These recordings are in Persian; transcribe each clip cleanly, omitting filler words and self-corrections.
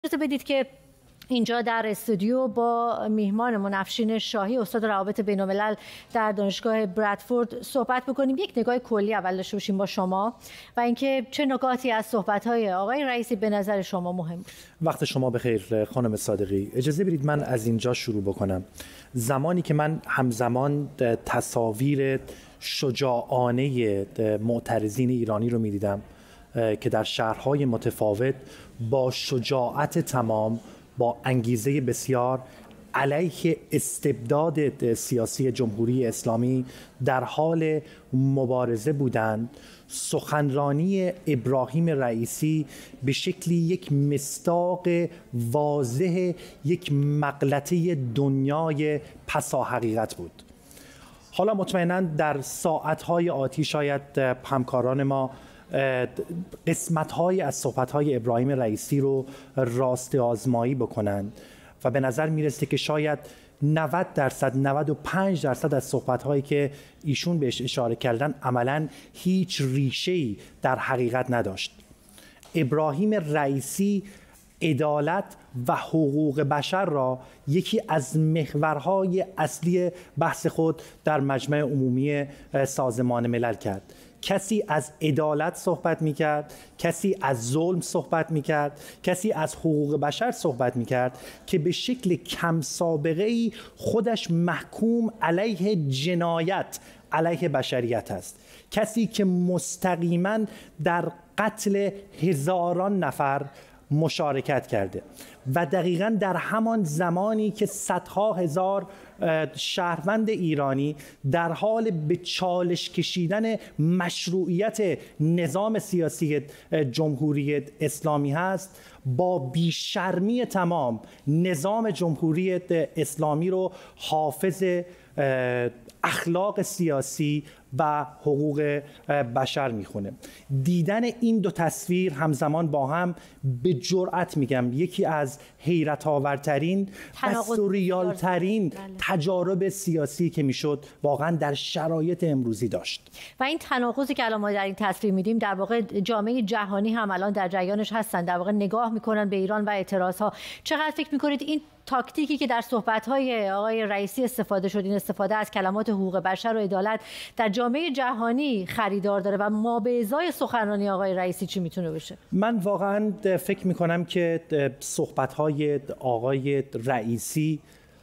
اجازه بدید که اینجا در استودیو با میهمانمون افشین شاهی استاد روابط بین‌الملل در دانشگاه برادفورد صحبت بکنیم. یک نگاه کلی اول داشته باشیم با شما و اینکه چه نکاتی از صحبت‌های آقای رئیسی به نظر شما مهم بود. وقت شما بخیر خانم صادقی. اجازه بدید من از اینجا شروع بکنم. زمانی که من همزمان تصاویر شجاعانه معترضین ایرانی رو می‌دیدم که در شهرهای متفاوت با شجاعت تمام، با انگیزه بسیار علیه استبداد سیاسی جمهوری اسلامی در حال مبارزه بودند، سخنرانی ابراهیم رئیسی به شکلی یک مصداق واضح، یک مغلطه دنیای پسا حقیقت بود. حالا مطمئناً در ساعتهای آتی شاید همکاران ما قسمت‌های از صحبت‌های ابراهیم رئیسی رو راست آزمایی بکنند و به نظر میرسه که شاید 90%، 95% از صحبت‌هایی که ایشون بهش اشاره کردن عملاً هیچ ریشه‌ای در حقیقت نداشت. ابراهیم رئیسی عدالت و حقوق بشر را یکی از محورهای اصلی بحث خود در مجمع عمومی سازمان ملل کرد. کسی از عدالت صحبت میکرد، کسی از ظلم صحبت میکرد، کسی از حقوق بشر صحبت میکرد که به شکل کم سابقه‌ای خودش محکوم علیه جنایت علیه بشریت است. کسی که مستقیما در قتل هزاران نفر مشارکت کرده و دقیقاً در همان زمانی که صدها هزار شهروند ایرانی در حال به چالش کشیدن مشروعیت نظام سیاسی جمهوری اسلامی هست، با بیشرمی تمام نظام جمهوری اسلامی رو حافظ اخلاق سیاسی و حقوق بشر میخونه. دیدن این دو تصویر همزمان با هم به جرأت میگم یکی از حیرت آورترین و سوریال ترین تجارب سیاسی که میشد واقعا در شرایط امروزی داشت. و این تناقضی که الان ما در این تصویر میدیم در واقع جامعه جهانی هم الان در جریانش هستن، در واقع نگاه میکنن به ایران و اعتراضها. چقدر فکر میکنید این تاکتیکی که در صحبت‌های آقای رئیسی استفاده شد، این استفاده از کلمات حقوق بشر و عدالت در جامعه جهانی خریدار داره و ما به ازای سخنرانی آقای رئیسی چی میتونه بشه؟ من واقعا فکر میکنم که صحبت‌های آقای رئیسی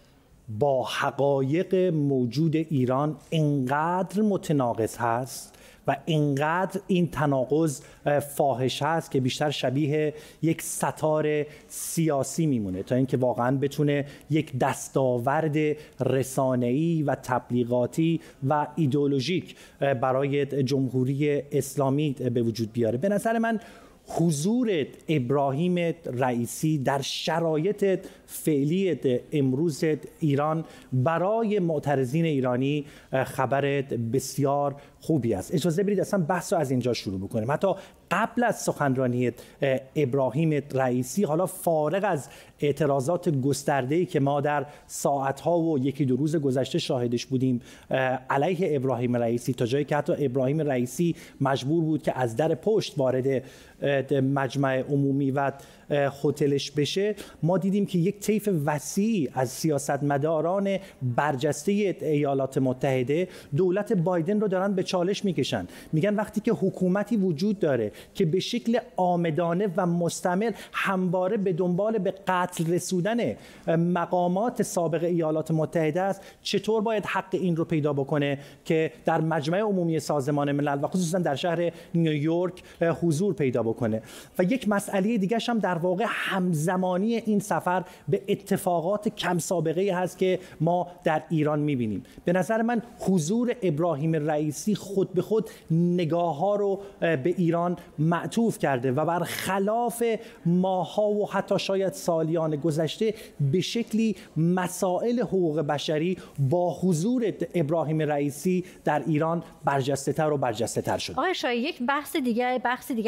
با حقایق موجود ایران اینقدر متناقض هست و اینقدر این تناقض فاحش هست که بیشتر شبیه یک ستار سیاسی میمونه تا اینکه واقعا بتونه یک دستاورد رسانه‌ای و تبلیغاتی و ایدئولوژیک برای جمهوری اسلامی به وجود بیاره. به نظر من حضور ابراهیم رئیسی در شرایط فعلی امروز ایران برای معترضین ایرانی خبر بسیار خوبی است. اجازه بدید اصلا بحث رو از اینجا شروع بکنیم. حتی قبل از سخنرانی ابراهیم رئیسی، حالا فارغ از اعتراضات گسترده‌ای که ما در ساعت‌ها و یکی دو روز گذشته شاهدش بودیم علیه ابراهیم رئیسی، تا جایی که حتی ابراهیم رئیسی مجبور بود که از در پشت وارد مجمع عمومی و هتلش بشه، ما دیدیم که یک طیف وسیع از سیاستمداران برجسته ایالات متحده دولت بایدن رو دارن به چالش میکشن. میگن وقتی که حکومتی وجود داره که به شکل عامدانه و مستمر همواره به دنبال به قتل رسوندن مقامات سابق ایالات متحده است، چطور باید حق این رو پیدا بکنه که در مجمع عمومی سازمان ملل و خصوصا در شهر نیویورک حضور پیدا بکنه؟ و یک مسئله دیگه هم در واقع همزمانی این سفر به اتفاقات کم سابقه هست که ما در ایران می‌بینیم. به نظر من حضور ابراهیم رئیسی خود به خود نگاه‌ها رو به ایران معطوف کرده و برخلاف ماها و حتی شاید سالیان گذشته به شکلی مسائل حقوق بشری با حضور ابراهیم رئیسی در ایران برجسته‌تر و برجسته‌تر شد. آقای شاهی، یک بحث دیگری که در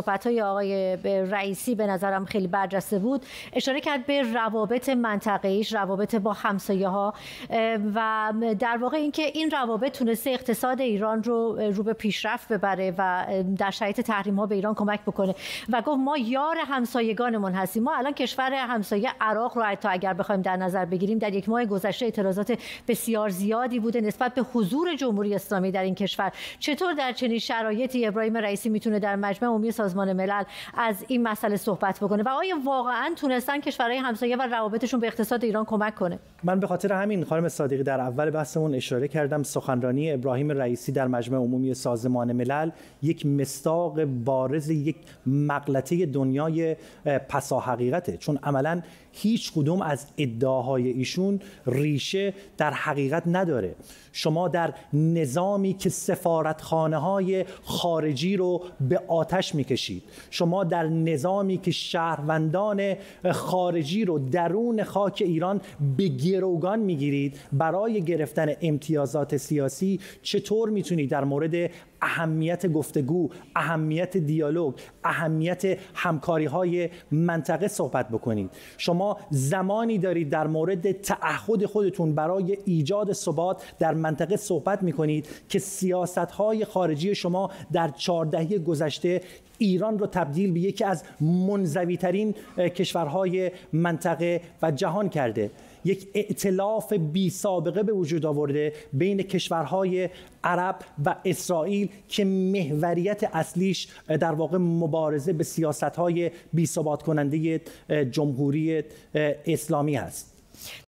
صحبت‌های آقای رئیسی به نظرم خیلی برجسته بود، اشاره کرد به روابط منطقه‌ایش، روابط با همسایه‌ها و در واقع اینکه این روابط تونسته اقتصاد ایران رو به پیشرفت ببره و در شرایط تحریم‌ها به ایران کمک بکنه و گفت ما یار همسایگانمون هستیم. ما الان کشور همسایه عراق رو حتی اگر بخوایم در نظر بگیریم، در یک ماه گذشته اعتراضات بسیار زیادی بوده نسبت به حضور جمهوری اسلامی در این کشور. چطور در چنین شرایطی ابراهیم رئیسی میتونه در مجمع عمومی سازمان ملل از این مسئله صحبت بکنه و آیا واقعا تونستن کشورهای همسایه و روابطشون به اقتصاد ایران کمک کنه؟ من به خاطر همین خانم صادقی در اول بحثمون اشاره کردم سخنرانی ابراهیم رئیسی در مجمع عمومی سازمان ملل یک مصداق بارز یک مغلطه دنیای پسا حقیقته، چون عملاً هیچ کدوم از ادعاهای ایشون ریشه در حقیقت نداره. شما در نظامی که سفارتخانه‌های خارجی رو به آتش میکشید، شما در نظامی که شهروندان خارجی رو درون خاک ایران به گروگان میگیرید برای گرفتن امتیازات سیاسی، چطور میتونید در مورد اهمیت گفتگو، اهمیت دیالوگ، اهمیت همکاری‌های منطقه صحبت بکنید؟ شما زمانی دارید در مورد تعهد خودتون برای ایجاد ثبات در منطقه صحبت می‌کنید که سیاست‌های خارجی شما در 4 دهه گذشته ایران رو تبدیل به یکی از منزوی‌ترین کشورهای منطقه و جهان کرده. یک ائتلاف بی سابقه به وجود آورده بین کشورهای عرب و اسرائیل که محوریت اصلیش در واقع مبارزه به سیاست‌های بی ثبات کننده جمهوری اسلامی است.